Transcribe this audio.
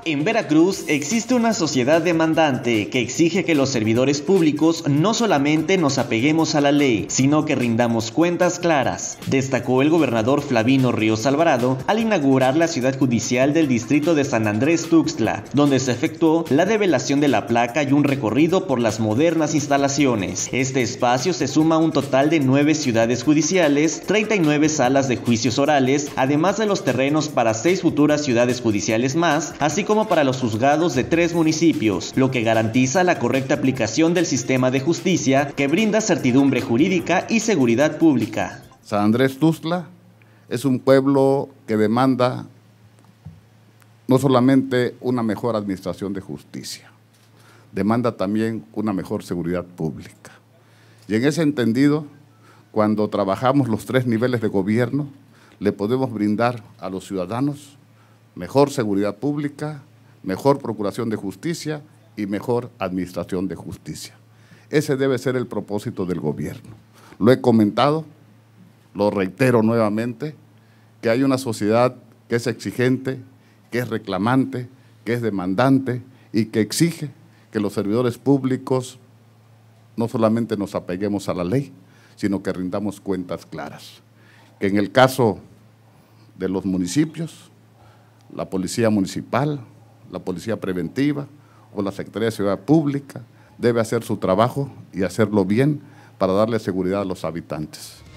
En Veracruz existe una sociedad demandante que exige que los servidores públicos no solamente nos apeguemos a la ley, sino que rindamos cuentas claras, destacó el gobernador Flavino Ríos Alvarado al inaugurar la ciudad judicial del distrito de San Andrés Tuxtla, donde se efectuó la develación de la placa y un recorrido por las modernas instalaciones. Este espacio se suma a un total de 9 ciudades judiciales, 39 salas de juicios orales, además de los terrenos para 6 futuras ciudades judiciales más, así como para los juzgados de 3 municipios, lo que garantiza la correcta aplicación del sistema de justicia que brinda certidumbre jurídica y seguridad pública. San Andrés Tuxtla es un pueblo que demanda no solamente una mejor administración de justicia, demanda también una mejor seguridad pública. Y en ese entendido, cuando trabajamos los 3 niveles de gobierno, le podemos brindar a los ciudadanos mejor seguridad pública, mejor procuración de justicia y mejor administración de justicia. Ese debe ser el propósito del gobierno. Lo he comentado, lo reitero nuevamente, que hay una sociedad que es exigente, que es reclamante, que es demandante y que exige que los servidores públicos no solamente nos apeguemos a la ley, sino que rindamos cuentas claras. Que en el caso de los municipios, la policía municipal, la policía preventiva o la Secretaría de Seguridad Pública debe hacer su trabajo y hacerlo bien para darle seguridad a los habitantes.